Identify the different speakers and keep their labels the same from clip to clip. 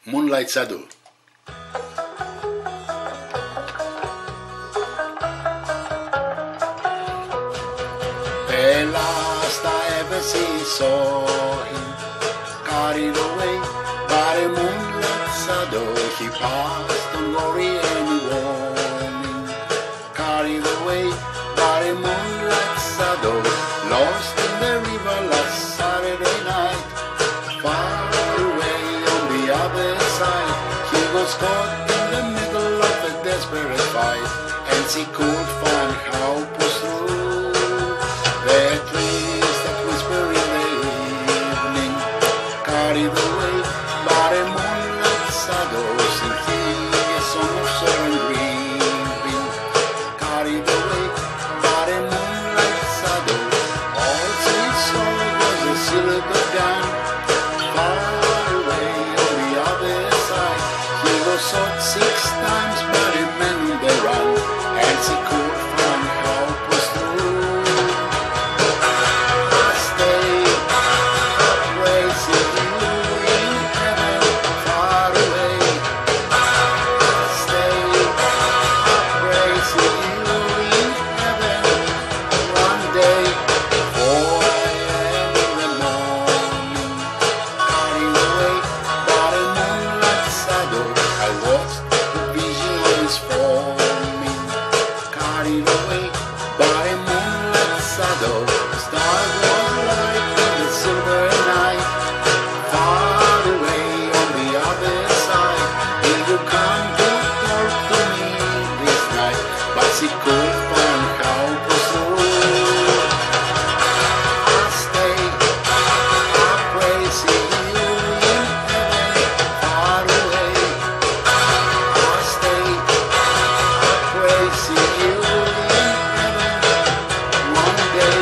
Speaker 1: Moonlight Shadow. The last I ever saw him, carried away by a moonlight shadow. He passed on glory and warning, carried away by a moonlight shadow, lost in the river last Saturday night. Far away on the other side, he was caught in the middle of a desperate fight, and she could find how to through the trees that whisper in the evening, carried away by a moonlight shadow, singing a song of sorrow and grieving, carried away by a moonlight shadow. All she saw was a silver gun. Far away on the other side, he was shot 6 times by a man on the run, and she could find how to through. I stay praising you in heaven, far away. I stay praising you in heaven one day. 4 a.m. in the morning, carried away by a moonlight shadow. I watched the visions forming, carried away by a moonlight shadow. Stars was light in the silver night. Far away on the other side, will you come to talk to me this night? But she could find how to through. I stay praising you in heaven, far away. I stay praising you in heaven one day.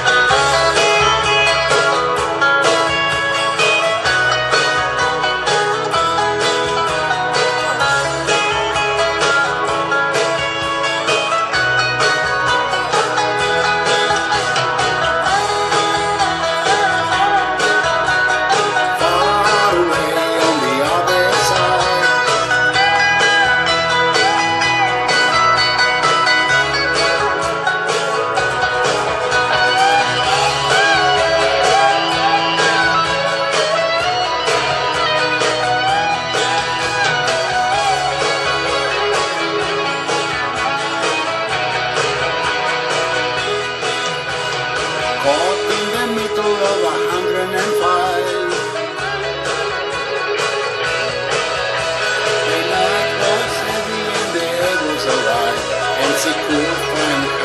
Speaker 1: Far away on the other side. Caught in the middle of 105. The night was heavy and the air was alive, and she could find